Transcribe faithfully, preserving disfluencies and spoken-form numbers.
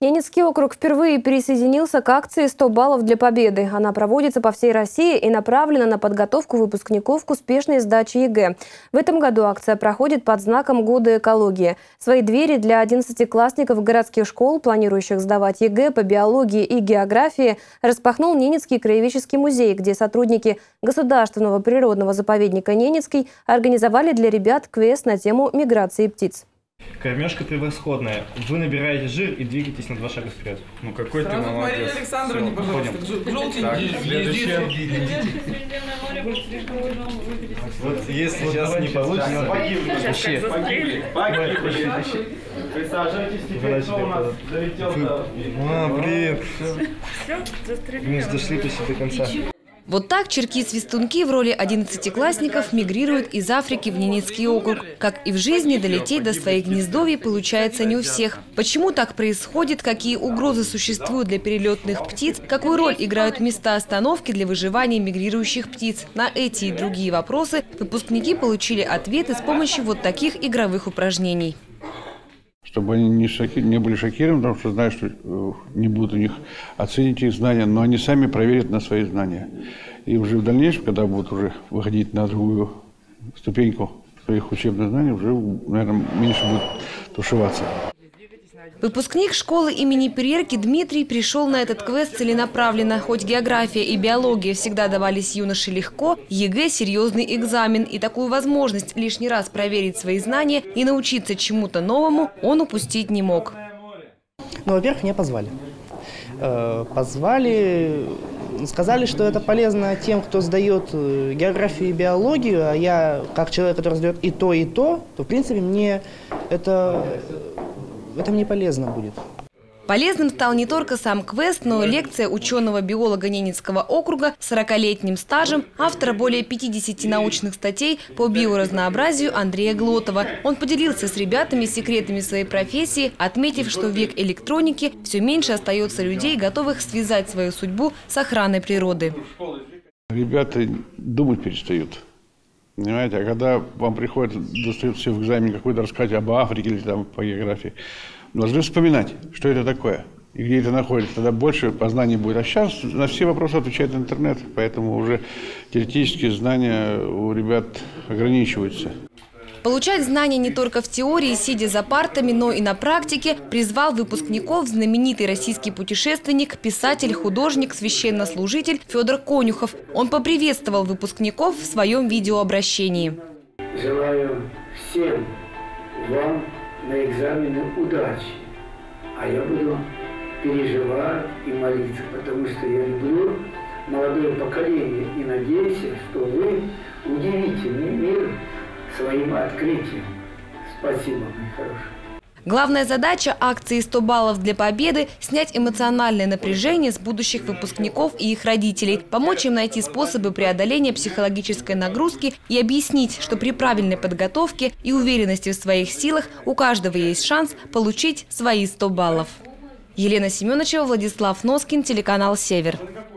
Ненецкий округ впервые присоединился к акции «сто баллов для победы». Она проводится по всей России и направлена на подготовку выпускников к успешной сдаче ЕГЭ. В этом году акция проходит под знаком Года экологии. Свои двери для одиннадцатиклассников городских школ, планирующих сдавать ЕГЭ по биологии и географии, распахнул Ненецкий краеведческий музей, где сотрудники Государственного природного заповедника Ненецкий организовали для ребят квест на тему миграции птиц. Кормежка превосходная. Вы набираете жир и двигаетесь на два шага вперед. Ну какой Сразу ты молодец. Мария Александровна, пожалуйста, Желтенький. Вот если вот сейчас не получится, вообще. Присаживайтесь, теперь кто у нас долетел до... А, блин. Мы дошли почти до конца. Вот так черки-свистунки в роли одиннадцатиклассников мигрируют из Африки в Ненецкий округ. Как и в жизни, долететь до своих гнездовий получается не у всех. Почему так происходит, какие угрозы существуют для перелетных птиц, какую роль играют места остановки для выживания мигрирующих птиц? На эти и другие вопросы выпускники получили ответы с помощью вот таких игровых упражнений. Чтобы они не, шоки, не были шокированы, потому что знают, что э, не будут у них оценить их знания, но они сами проверят на свои знания. И уже в дальнейшем, когда будут уже выходить на другую ступеньку своих учебных знаний, уже, наверное, меньше будут тушеваться. Выпускник школы имени Перерки Дмитрий пришел на этот квест целенаправленно. Хоть география и биология всегда давались юноше легко, ЕГЭ – серьезный экзамен. И такую возможность лишний раз проверить свои знания и научиться чему-то новому он упустить не мог. Ну, во-первых, меня позвали. Позвали, сказали, что это полезно тем, кто сдает географию и биологию, а я, как человек, который сдает и то, и то, то, в принципе, мне это... Это мне полезно будет. Полезным стал не только сам квест, но и лекция ученого-биолога Ненецкого округа с сорокалетним стажем, автора более пятидесяти научных статей по биоразнообразию Андрея Глотова. Он поделился с ребятами секретами своей профессии, отметив, что в век электроники все меньше остается людей, готовых связать свою судьбу с охраной природы. Ребята думать перестают. Понимаете, а когда вам приходит, достают все в экзамене какой-то рассказать об Африке или там по географии, должны вспоминать, что это такое и где это находится. Тогда больше познаний будет. А сейчас на все вопросы отвечает интернет, поэтому уже теоретические знания у ребят ограничиваются. Получать знания не только в теории, сидя за партами, но и на практике, призвал выпускников знаменитый российский путешественник, писатель, художник, священнослужитель Федор Конюхов. Он поприветствовал выпускников в своем видеообращении. Желаю всем вам на экзамены удачи, а я буду переживать и молиться, потому что я люблю молодое поколение и надеюсь, что вы удивите мир своим открытием. Спасибо, мой хороший. Главная задача акции «сто баллов для победы» – снять эмоциональное напряжение с будущих выпускников и их родителей, помочь им найти способы преодоления психологической нагрузки и объяснить, что при правильной подготовке и уверенности в своих силах у каждого есть шанс получить свои сто баллов. Елена Семеновичева, Владислав Носкин, телеканал «Север».